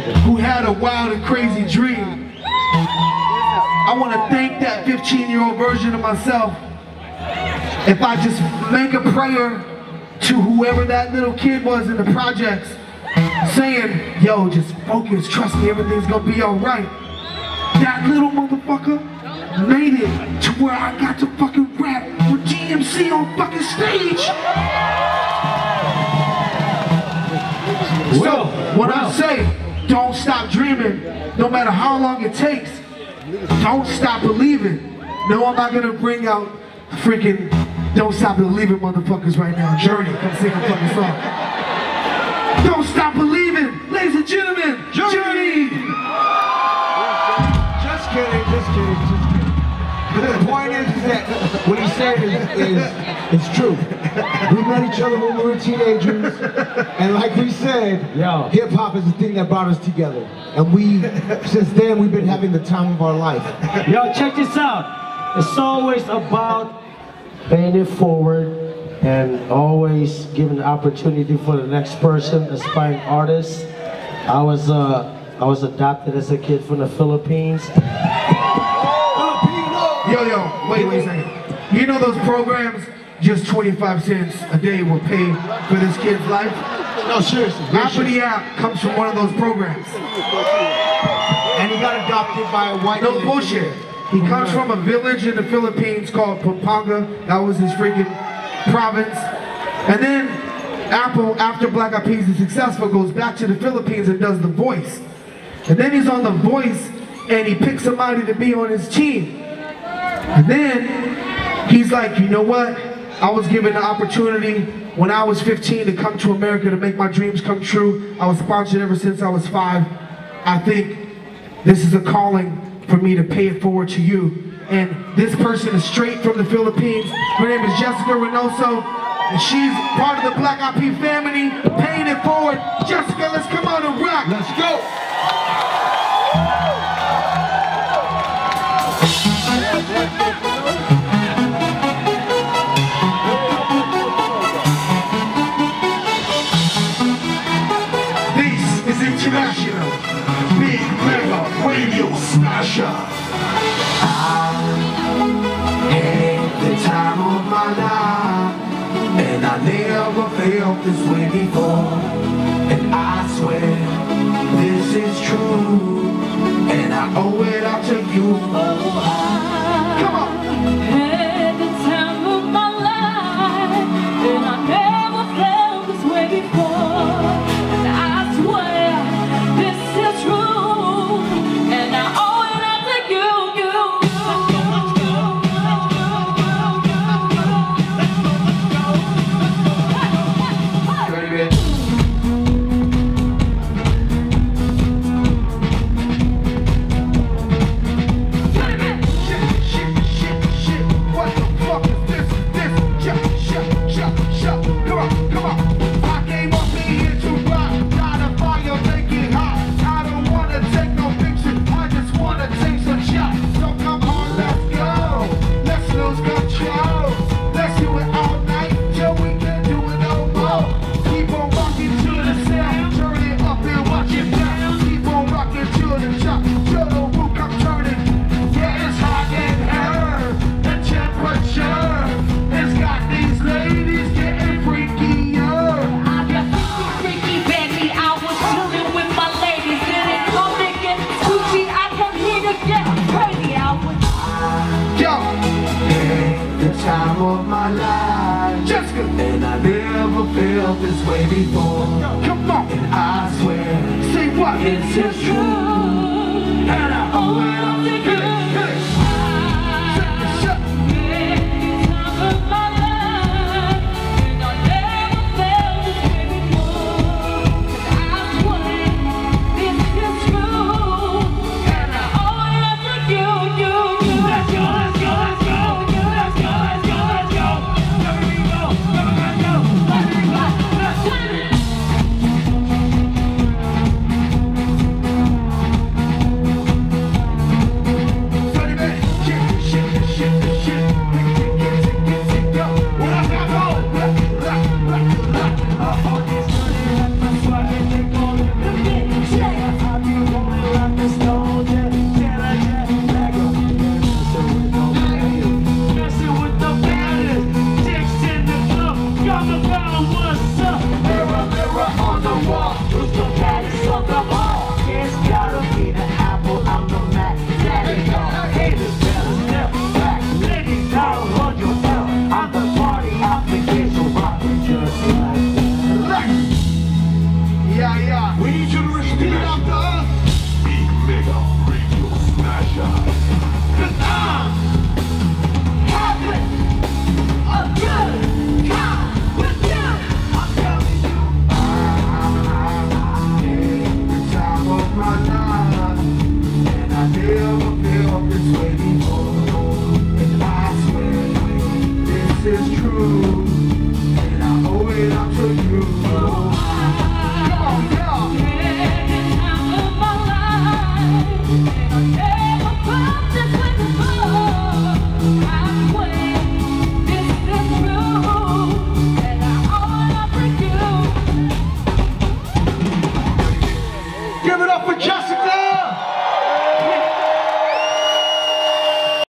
who had a wild and crazy dream. I want to thank that 15-year-old version of myself. If I just make a prayer to whoever that little kid was in the projects, saying, yo, just focus, trust me, everything's gonna be all right. That little motherfucker made it to where I got to fucking rap with GMC on fucking stage. So, what I say, don't stop dreaming, no matter how long it takes. Don't stop believing. No, I'm not gonna bring out freaking Don't Stop Believing motherfuckers right now. Journey, come sing a fucking song. Don't stop believing, ladies and gentlemen, Journey! Just kidding, just kidding, just kidding. But the point is that what he said is true. We met each other when we were teenagers, and like we said, hip-hop is the thing that brought us together. And since then, we've been having the time of our life. Yo, check this out. It's always about paying it forward and always giving the opportunity for the next person, aspiring artists. I was adopted as a kid from the Philippines. Yo, wait a second. You know those programs, just 25 cents a day will pay for this kid's life? No, seriously. Apathy App comes from one of those programs. And he got adopted by a white No bullshit. He comes from a village in the Philippines called Pampanga. That was his freaking province. And then Apple, after Black Eyed Peas is successful, goes back to the Philippines and does The Voice. And then he's on The Voice and he picks somebody to be on his team. And then he's like, you know what? I was given the opportunity when I was 15 to come to America to make my dreams come true. I was sponsored ever since I was 5. I think this is a calling for me to pay it forward to you. And this person is straight from the Philippines. Her name is Jessica Reynoso, and she's part of the Black Eyed Peas family, paying it forward. Jessica, let's come out and rock. Let's go. This is International Big Mega Radio Smasher. The time of my life, and I never felt this way before, and I swear this is true, and I owe it all to you. Come on. Had the time of my life, and I never felt this way before, and I swear this is true, and I owe it all to you. Time of my life, Jessica, and I never felt this way before. Come on, and I swear, say what? It's just true, and I owe it all to you. Give it up for Justin.